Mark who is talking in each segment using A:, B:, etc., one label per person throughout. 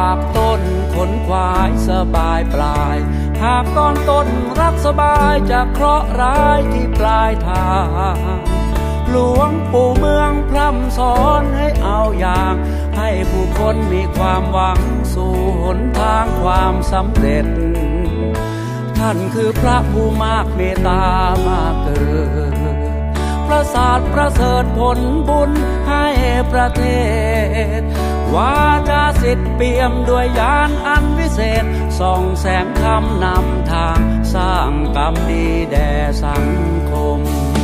A: ากต้นขนควายสบายปลายหากตอนต้นรักสบายจะเคราะห์ร้ายที่ปลายทางหลวงปู่เมืองพร่ำสอนให้เอาอย่างให้ผู้คนมีความหวังสู่หนทางความสำเร็จท่านคือพระผู้มากเมตตามาเกิดประสาทประเสริฐผลบุญให้ประเทศวาจาสิทธิ์เปี่ยมด้วยญาณอันวิเศษส่องแสงธรรมนำทางสร้างกรรมดีแด่สังคม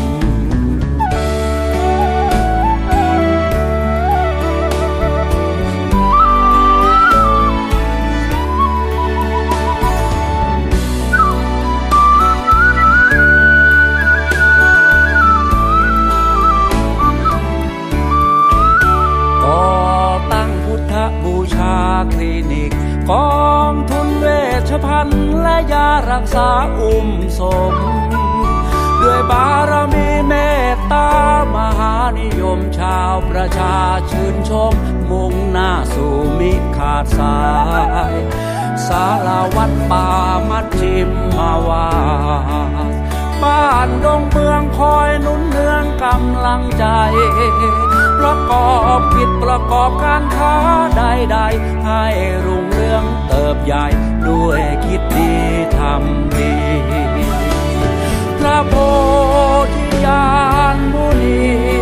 A: บูชาคลินิกกองทุนเวชภัณฑ์และยารักษาอุ้มสมด้วยบารมีเมตตามหานิยมชาวประชาชื่นชมมุ่งหน้าสู่มิขาดสายศาลาวัดป่ามัชชิมมาวาดบ้านดงเมืองคอยหนุนเนืองกำลังใจประกอบกิจประกอบการค้าใดๆให้รุ่งเรืองเติบใหญ่ด้วยคิดดีทำดีพระโพธิญาณมุนี